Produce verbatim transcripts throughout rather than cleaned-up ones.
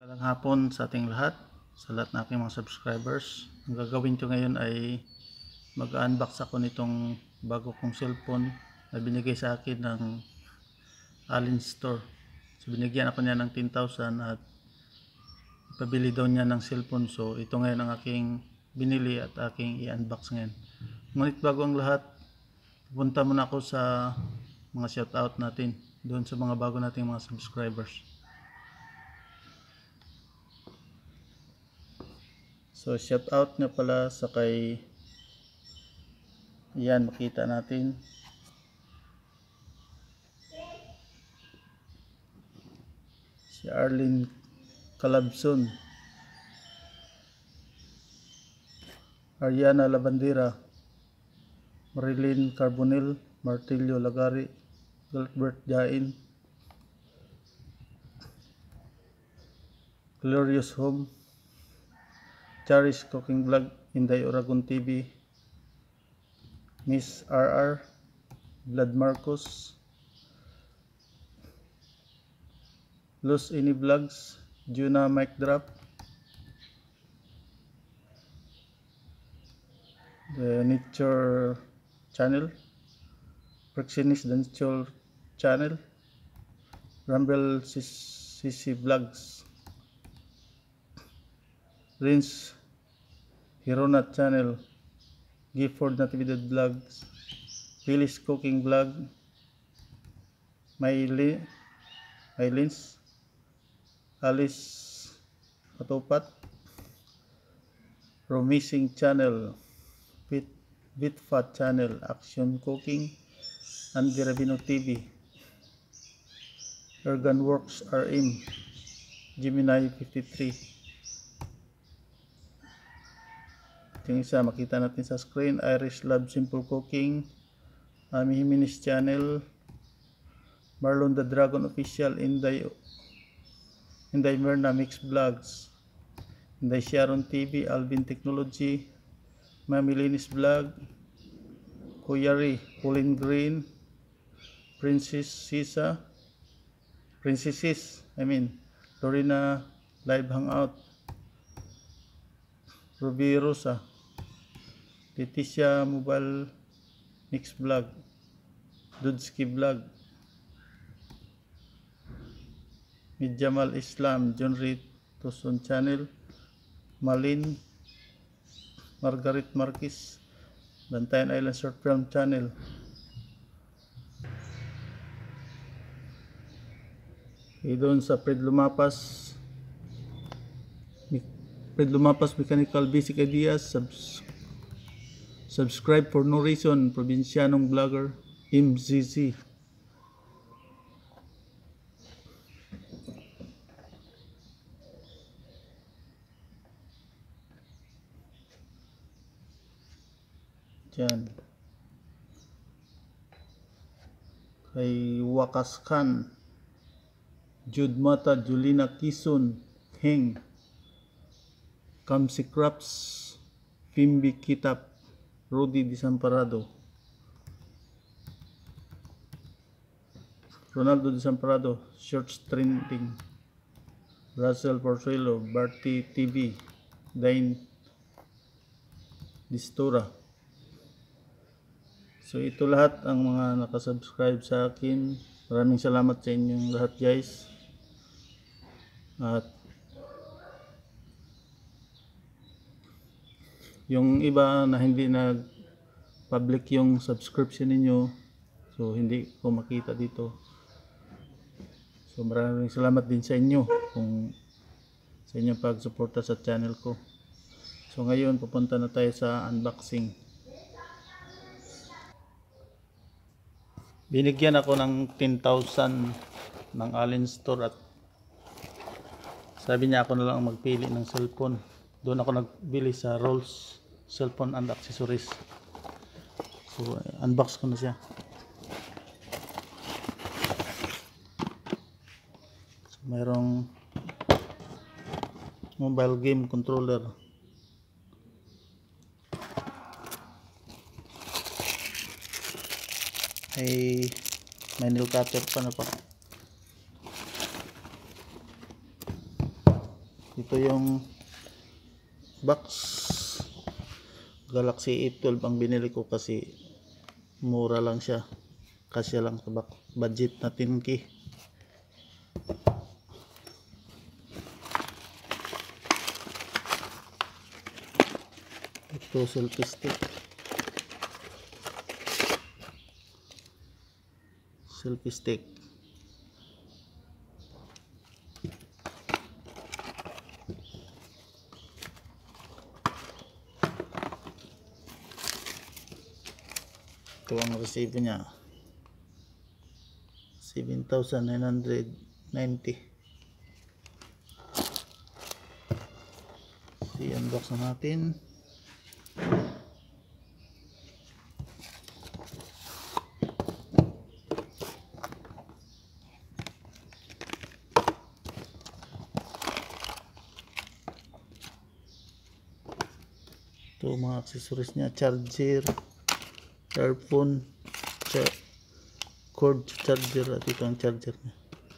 Magandang hapon sa ating lahat, sa lahat ng aking mga subscribers. Ang gagawin ko ngayon ay mag-unbox ako nitong bago kong cellphone na binigay sa akin ng Allen Store. So binigyan ako niya ng ten thousand at ipabili daw niya ng cellphone. So ito ngayon ang aking binili at aking i-unbox ngayon. Ngunit bago ang lahat, pupunta muna ako sa mga shoutout natin doon sa mga bago nating mga subscribers. So shout out nga pala sa kay, yan makita natin, si Arlene Calabson, Ariana Labandera, Marilyn Carbonell, Martilio Lagari, Gilbert Jain, Glorious Home, Charis Cooking Vlog, Inday Oragon T V, Miss R R, Vlad Marcos, Los Ini Vlogs, Juna Mic Drop, The Nature Channel, Praxinis Nature Channel, Rumble C C Vlogs, Rins Hironat Channel, Gifford Natividad Vlogs, Phyllis Cooking Vlog, Mylins, Alice Patupat, Romising Channel, Bit, Bitfat Channel, Action Cooking, Andy Rabino T V, Ergan Works R M, Gemini fifty-three. Yung isa makita natin sa screen, Irish Love Simple Cooking, Ami Jimenez Channel, Marlon the Dragon Official, Inday Inday Merna Mix Vlogs, Inday Sharon T V, Alvin Technology, Mami Linis Vlog, Kuyari, Pauline Green, Princess Sisa, Princesses, I mean, Lorena Live Hangout, Ruby Rosa, Leticia Mobile Mix Vlog, Dudski Vlog, Midjamal Islam, John Reed Tuson Channel, Malin, Margaret Marquez, Bantayan Island Short Film Channel, e doon sa Fred Lumapas, Fred Lumapas Mechanical Basic Ideas, subs subscribe for no reason, Provincianong Vlogger, M Z Z. Diyan. Kay Wakas Khan, Jude Mata, Julina Kison, Heng, Kamsi Crops, Pimbi Kitap, Rudy Desamparado, Ronaldo Desamparado, Shorts Trending, Russell Porcello, Barty T V, Dain Distura. So ito lahat ang mga nakasubscribe sa akin. Maraming salamat sa inyong lahat, guys. At yung iba na hindi nag public yung subscription ninyo, so hindi ko makita dito. So maraming salamat din sa inyo kung sa inyong pagsuporta sa channel ko. So ngayon pupunta na tayo sa unboxing. Binigyan ako ng ten thousand ng Allen Store at sabi niya ako na lang magpili ng cellphone. Doon ako nagbili sa Rolls Cellphone and Accessories. So unbox ko na siya. So, mayroong mobile game controller, ay may nail cutter pa na pa. Ito yung box Galaxy A twelve ang binili ko kasi mura lang siya, kasya lang sa budget na ten K. Ito selfie stick selfie stick ito ang resibo niya, seven thousand nine hundred ninety. I-unbox na natin. Ito mga accessories niya, charger, earphone, char cord charger, at ito ang charger niya.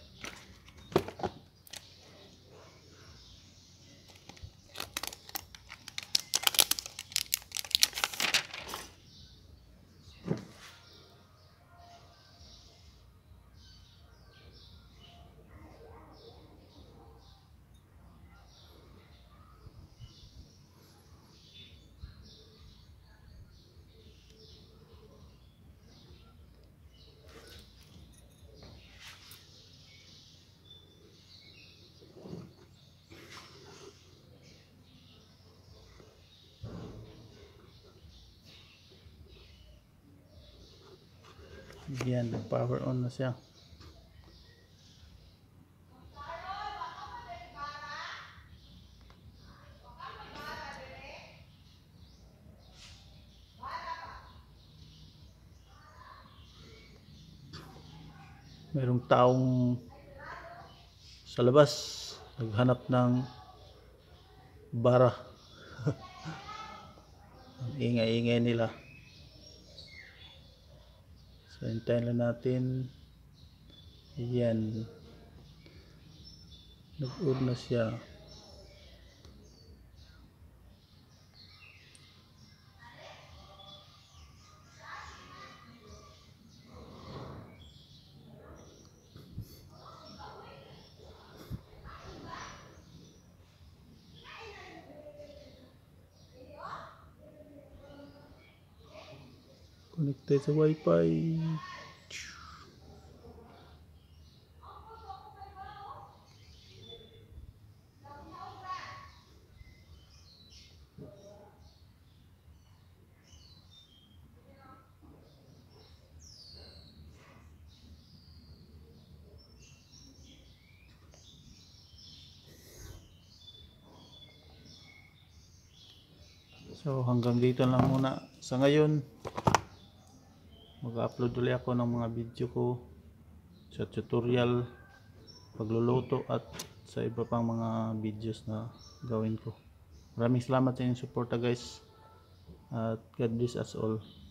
Yan, power on na siya. Mayroong taong sa labas naghanap ng bara. Ang ingay-ingay nila. So hintayin lang natin. Yan, nag-on na siya. Connected sa wifi. So hanggang dito lang muna sa ngayon. Mag-upload ulit ako ng mga video ko sa tutorial, pagluluto at sa iba pang mga videos na gawin ko. Maraming salamat sa inyong suporta guys, at God bless us all.